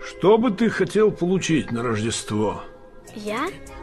Что бы ты хотел получить на Рождество? Я?